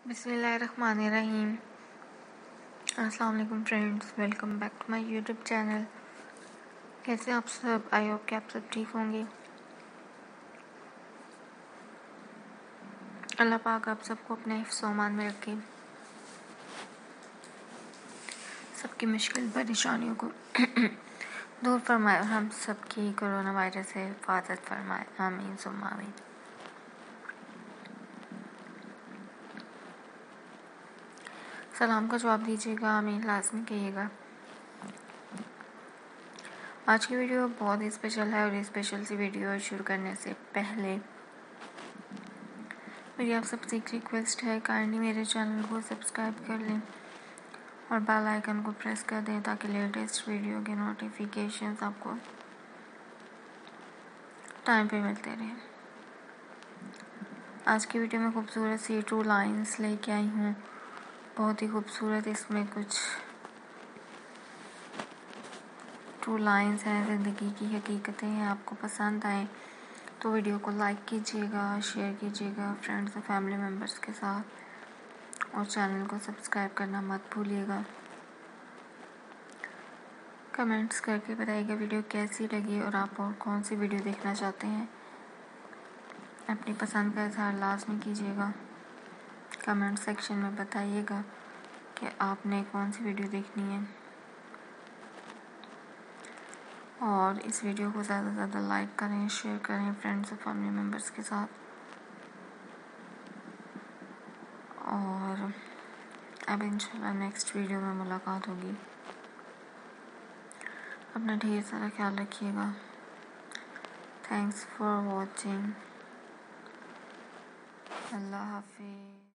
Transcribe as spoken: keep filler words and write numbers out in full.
بسم اللہ الرحمن الرحیم۔ السلام علیکم friends, welcome back to my YouTube channel. کیسے آپ سب؟ آئی ہوپ کہ آپ سب ٹھیک ہوں گے۔ اللہ پاک آپ سب کو اپنے حفظ و امان میں رکھے، سب کی مشکل پریشانیوں کو دور فرمائے اور ہم سب کی کرونا وائرس سے حفاظت فرمائے، آمین ثم آمین۔ سلام کا جواب دیجیے گا، آمین لازمی کہیے گا۔ آج کی ویڈیو بہت ہی اسپیشل ہے، اور اسپیشل سی ویڈیو شروع کرنے سے پہلے میری آپ سب سے ایک ریکویسٹ ہے، کائنڈلی میرے چینل کو سبسکرائب کر لیں اور بیل آئیکن کو پریس کر دیں تاکہ لیٹسٹ ویڈیو کے نوٹیفیکیشنز آپ کو ٹائم پہ ملتے رہیں۔ آج کی ویڈیو میں خوبصورت سی ٹو لائنز لے کے آئی ہوں، بہت ہی خوبصورت۔ اس میں کچھ ٹو لائنز ہیں، زندگی کی حقیقتیں ہیں۔ آپ کو پسند آئیں تو ویڈیو کو لائک کیجیے گا، شیئر کیجیے گا فرینڈز اور فیملی ممبرس کے ساتھ، اور چینل کو سبسکرائب کرنا مت بھولیے گا۔ کمنٹس کر کے بتائیے گا ویڈیو کیسی لگی اور آپ اور کون سی ویڈیو دیکھنا چاہتے ہیں۔ اپنی پسند کا اظہار لازمی کیجیے گا، کمنٹ سیکشن میں بتائیے گا کہ آپ نے کون سی ویڈیو دیکھنی ہے، اور اس ویڈیو کو زیادہ سے زیادہ لائک کریں، شیئر کریں فرینڈس اور فیملی ممبرس کے ساتھ۔ اور اب انشاءاللہ نیکسٹ ویڈیو میں ملاقات ہوگی۔ اپنا ڈھیر سارا خیال رکھیے گا۔ Thanks for watching. اللہ حافظ۔